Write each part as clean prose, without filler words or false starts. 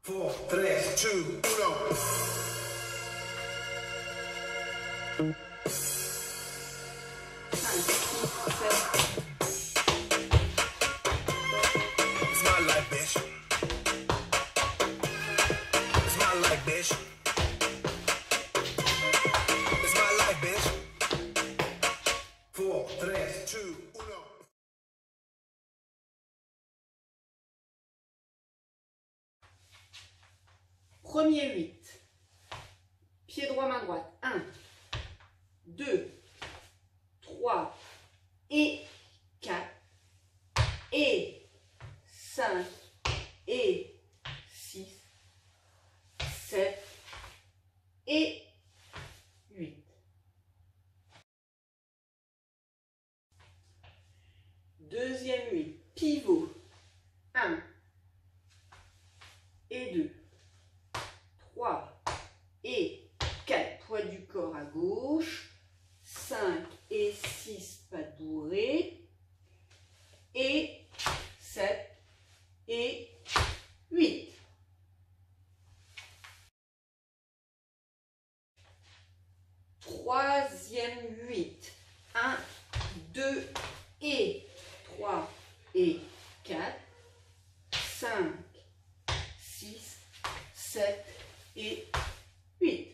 4, 3, 2, 1. It's my life, bitch. It's my life, bitch. It's my life, bitch. 4, 3, 2, 1. Premier 8. Pied droit, main droite. 1, 2, 3 et 4 et 5 et 6, 7 et 8. Deuxième 8. Pivot. 1 et 2. 3 et 4, poids du corps à gauche, 5 et 6, pattes bourrées, et 7 et 8. Troisième 8, 1, 2 et 3 et 4, 5, 6, 7 et 8.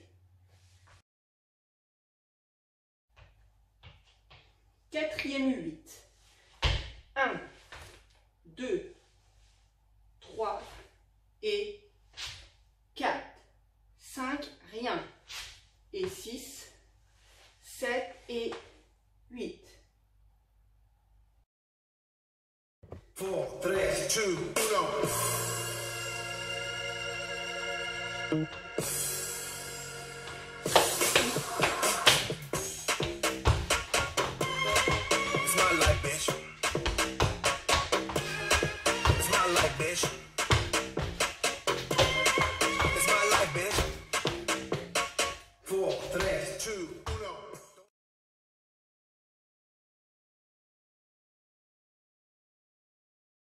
Quatrième 8. 1, 2, 3 et 4. 5, rien. Et 6, 7 et 8. 4, 3, 2, 1.